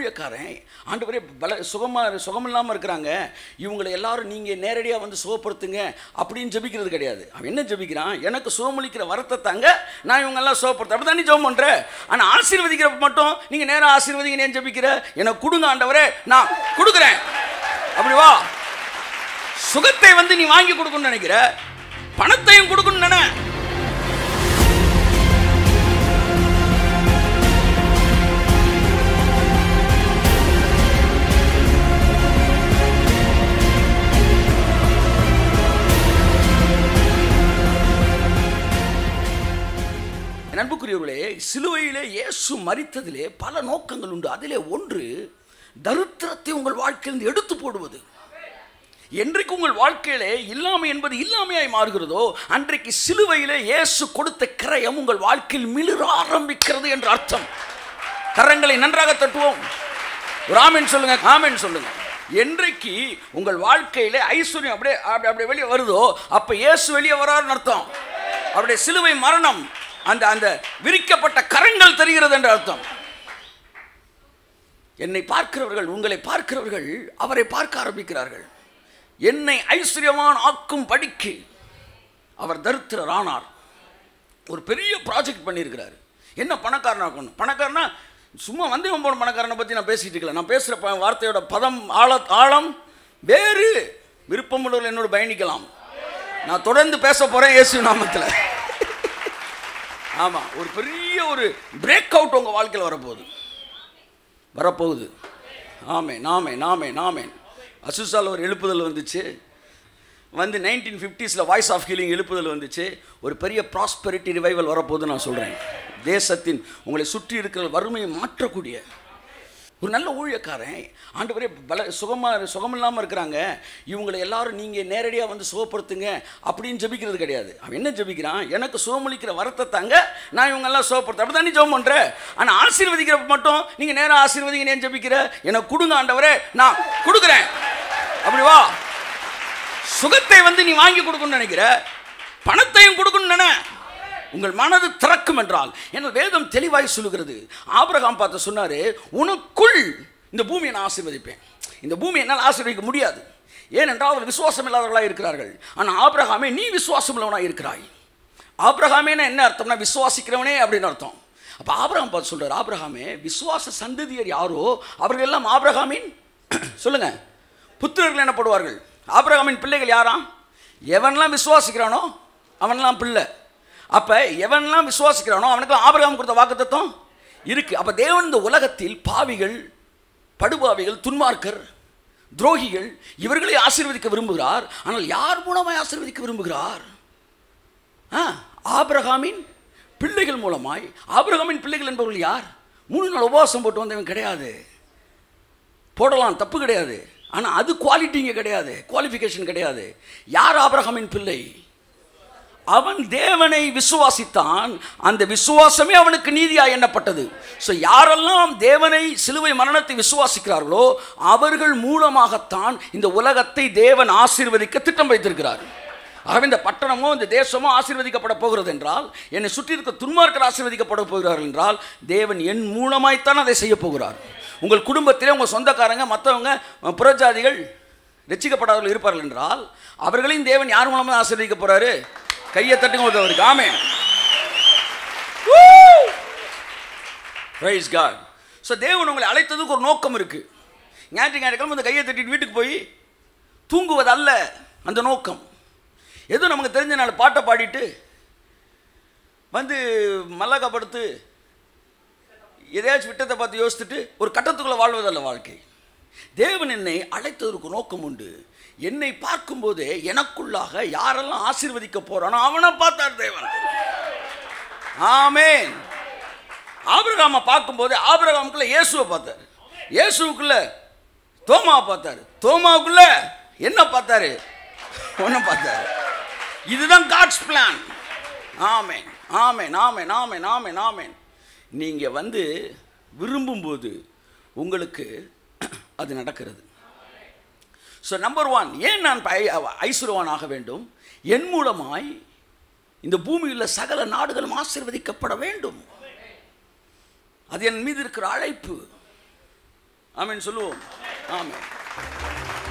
ஊழியக்காரன் ஆண்டவரே சுகமில்லாமல் இருக்கிறாங்க, இவங்களை எல்லாரும் நீங்கள் நேரடியாக வந்து சுகப்படுத்துங்க அப்படின்னு ஜெபிக்கிறது கிடையாது. அவன் என்ன ஜெபிக்கிறான்? எனக்கு சுகமளிக்கிற வரத்தை தாங்க, நான் இவங்கெல்லாம் சுகப்படுத்த. அப்படி தானே ஜெபம் பண்ணுற. ஆனால் ஆசீர்வதிக்கிறப்ப மட்டும் நீங்கள் நேராக ஆசீர்வதிங்க ஏன் ஜெபிக்கிற? எனக்கு கொடுங்க ஆண்டவரே, நான் கொடுக்குறேன். அப்படி வா. சுகத்தை வந்து நீ வாங்கி கொடுக்கணும்னு நினைக்கிற, பணத்தையும் கொடுக்கணும்னு நினை. அன்புக்குரியவர்களே, சிலுவையிலே இயேசு மரித்ததிலே பல நோக்கங்கள் உண்டு. அதிலே ஒன்று தரித்திரத்தை உங்கள் வாழ்க்கையிலிருந்து எடுத்து போடுவது. என்றைக்கு உங்கள் வாழ்க்கையிலே இல்லாமை என்பது இல்லாமையாய் மாறுகிறதோ அன்றைக்கு சிலுவையிலே இயேசு கொடுத்த கிரயம் உங்கள் வாழ்க்கையில் மிளிர ஆரம்பிக்கிறது என்று அர்த்தம். கரங்களை நன்றாக தட்டுவோம். ஒரு ஆமென் சொல்லுங்க, ஆமென் சொல்லுங்க. என்றைக்கு உங்கள் வாழ்க்கையிலே ஐஸ்வர்யம் அப்படியே வெளியே வருதோ அப்ப இயேசு வெளியே வராருன்னு அர்த்தம். அவருடைய சிலுவை மரணம் அந்த அந்த விரிக்கப்பட்ட கரங்கள் தெரிகிறது என்று அர்த்தம். என்னை பார்க்கிறவர்கள், உங்களை பார்க்கிறவர்கள் அவரை பார்க்க ஆரம்பிக்கிறார்கள். என்னை ஐஸ்வர்யவான் ஆக்கும் படிக்கு அவர் தரித்திரர் ஆனார். ஒரு பெரிய ப்ராஜெக்ட் பண்ணியிருக்கிறார். என்ன பணக்காரனாக்கணும்? பணக்காரனா சும்மா வந்தவன் போன பணக்காரனை பற்றி நான் பேசிட்டு இருக்கல. நான் பேசுகிற வார்த்தையோட பதம் ஆழம் வேறு. விருப்பமுள்ளவர்கள் என்னோட பயணிக்கலாம். நான் தொடர்ந்து பேச போகிறேன் இயேசு நாமத்தில். ஆமாம், ஒரு பெரிய ஒரு பிரேக் அவுட் உங்கள் வாழ்க்கையில் வரப்போகுது. ஆமென், ஆமென், ஆமென், ஆமென். அசுசால் ஒரு எழுப்புதல் வந்துச்சு. 1950s வாய்ஸ் ஆஃப் ஹீலிங் எழுப்புதல் வந்துச்சு. ஒரு பெரிய ப்ராஸ்பெரிட்டி ரிவைவல் வரப்போகுது. நான் சொல்கிறேன், தேசத்தின் உங்களை சுற்றி இருக்கிற வறுமையை மாற்றக்கூடிய ஒரு நல்ல ஊழியக்காரன் ஆண்டவரே சுகமில்லாமல் இருக்கிறாங்க, இவங்களை எல்லாரும் நீங்கள் நேரடியாக வந்து சுகப்படுத்துங்க அப்படின்னு ஜெபிக்கிறது கிடையாது. அவன் என்ன ஜெபிக்கிறான்? எனக்கு சுகமளிக்கிற வரத்தை தாங்க, நான் இவங்கெல்லாம் சுகப்படுத்த. அப்படி தானே ஜெபம் பண்ணுற. ஆனால் ஆசீர்வதிக்கிறப்ப மட்டும் நீங்கள் நேராக ஆசீர்வதிங்க ஏன் ஜெபிக்கிற? எனக்கு கொடுங்க ஆண்டவரே, நான் கொடுக்குறேன். அப்படி வா. சுகத்தை வந்து நீ வாங்கி கொடுக்கணும்னு நினைக்கிற, பணத்தையும் கொடுக்கணும்னு நினை. உங்கள் மனது திறக்கும் என்றால், என்ன வேதம் தெளிவாய் சொல்லுகிறது. ஆபிரகாம் பார்த்து சொன்னாரு, உனக்குள் இந்த பூமியை நான் ஆசீர்வதிப்பேன். இந்த பூமியை என்னால் ஆசீர்வதிக்க முடியாது, ஏனென்றால் அவர் விசுவாசம் இல்லாதவர்களாக இருக்கிறார்கள். ஆனால் ஆபிரகாமே நீ விசுவாசம் உள்ளவனாக இருக்கிறாய். ஆபிரகாமேனா என்ன அர்த்தம்னா விசுவாசிக்கிறவனே அப்படின்னு அர்த்தம். அப்போ ஆபிரகாம் பார்த்து சொல்றாரு, ஆபிரகாமே விசுவாச சந்ததியர் யாரோ அவர்கள் எல்லாம் ஆபிரகாமின் சொல்லுங்க புத்திரர்கள் எனப்படுவார்கள். ஆபிரகாமின் பிள்ளைகள் யாராம்? எவன்லாம் விசுவாசிக்கிறானோ அவன்லாம் பிள்ளை. அப்போ எவன்லாம் விசுவாசிக்கிறானோ அவனுக்கு ஆபிரகாம் கொடுத்த வாக்குத்தத்தம் இருக்கு. அப்போ தேவன் இந்த உலகத்தில் பாவிகள், படுபாவிகள், துன்மார்க்கர், துரோகிகள் இவர்களை ஆசீர்வதிக்க விரும்புகிறார். ஆனால் யார் மூலமாய் ஆசீர்வதிக்க விரும்புகிறார்? ஆபிரகாமின் பிள்ளைகள் மூலமாய். ஆபிரகாமின் பிள்ளைகள் என்பவர்கள் யார்? 3 நாள் உபவாசம் போட்டு வந்தவன் கிடையாது. போடலாம், தப்பு கிடையாது. ஆனால் அது குவாலிட்டிங்க கிடையாது, குவாலிஃபிகேஷன் கிடையாது. யார் ஆபிரகாமின் பிள்ளை? அவன் தேவனை விசுவாசித்தான், அந்த விசுவாசமே அவனுக்கு நீதியாக எண்ணப்பட்டது. ஸோ யாரெல்லாம் தேவனை சிலுவை மரணத்தை விசுவாசிக்கிறார்களோ அவர்கள் மூலமாகத்தான் இந்த உலகத்தை தேவன் ஆசீர்வதிக்க திட்டம் வைத்திருக்கிறார். ஆகவே இந்த பட்டணமோ இந்த தேசமோ ஆசீர்வதிக்கப்பட போகிறது என்றால், என்னை சுற்றி இருக்க துன்மார்க்கர் ஆசீர்வதிக்கப்பட போகிறார்கள் என்றால், தேவன் என் மூலமாய்த்தான் அதை செய்ய போகிறார். உங்கள் குடும்பத்திலே உங்கள் சொந்தக்காரங்க மற்றவங்க புறஜாதிகள் ரட்சிக்கப்படாதவர்கள் இருப்பார்கள் என்றால் அவர்களையும் தேவன் யார் மூலமாக ஆசீர்வதிக்க போகிறாரு? கையை தட்டுங்க ஒருத்தவருக்கு. ஆமென். Praise God. ஸோ தேவன் உங்களை அழைத்ததுக்கு ஒரு நோக்கம் இருக்கு. ஞாயிற்றுக்கிழமை அந்த கையை தட்டிட்டு வீட்டுக்கு போய் தூங்குவது அல்ல அந்த நோக்கம். எதுவும் நமக்கு தெரிஞ்ச நாள் பாட்டை பாடிட்டு வந்து மல்லக்கப்படுத்து எதையாச்சும் விட்டத்தை பார்த்து யோசித்துட்டு ஒரு கட்டத்துக்குள்ளே வாழ்வதல்ல வாழ்க்கை. தேவன் என்னை அழைத்ததற்கு நோக்கம் உண்டு. என்னை பார்க்கும்போதே எனக்குள்ளாக யாரெல்லாம் ஆசீர்வதிக்க போறானோ அவனை பார்த்தார் தேவன். ஆமென். ஆபிரகாமை பார்க்கும்போது ஆபிரகாமுக்குள்ள இயேசுவை பார்த்தார், இயேசுக்குள்ள தோமாவை பார்த்தார், தோமாவுக்குள்ள என்ன பார்த்தாரு? ஒன்னும் பார்த்தாரு. இதுதான் காட்ஸ் பிளான். ஆமென், ஆமென், ஆமென், ஆமென், ஆமென், ஆமென். நீங்க வந்து விரும்பும்போது உங்களுக்கு அது நடக்கிறது. ஸோ நம்பர் 1, ஏன் நான் ஐஸ்வர்யவான் ஆக வேண்டும்? என் மூலமாய் இந்த பூமியில் சகல நாடுகளும் ஆசீர்வதிக்கப்பட வேண்டும். அது என் மீது இருக்கிற அழைப்பு. ஆமென் சொல்லுவோம். ஆமென்.